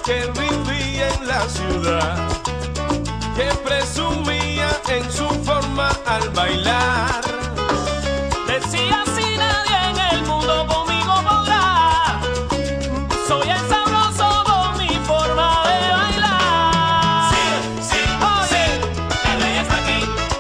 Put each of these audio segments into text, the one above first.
que vivía en la ciudad, que presumía en su forma al bailar. Decía si nadie en el mundo conmigo podrá, soy el sabroso con mi forma de bailar. Sí, sí, sí, el rey está aquí.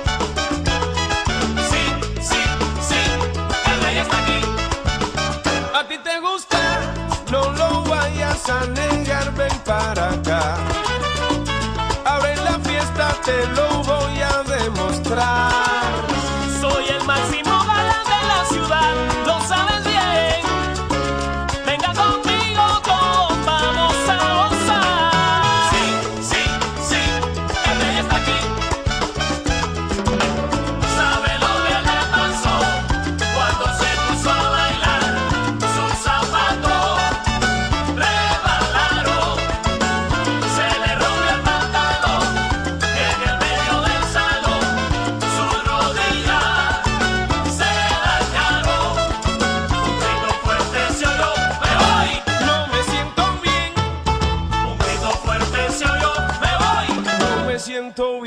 Sí, sí, sí, el rey está aquí. A ti te gusta, no lo vayas a negar, ven para acá. Ahora en la fiesta te lo voy a demostrar. Soy el máximo galán de la ciudad, lo sabes bien. Venga conmigo, todos vamos a gozar. Sí, sí, sí, el rey está aquí. ¿Sabe lo que le pasó cuando se puso a bailar? Sus zapatos resbalaron, se le rompió el pantalón en el medio del salón. Sus rodillas se dañaron. Un grito fuerte se oyó, me voy. No me siento bien, Un grito fuerte se oyó, me voy. no me siento bien.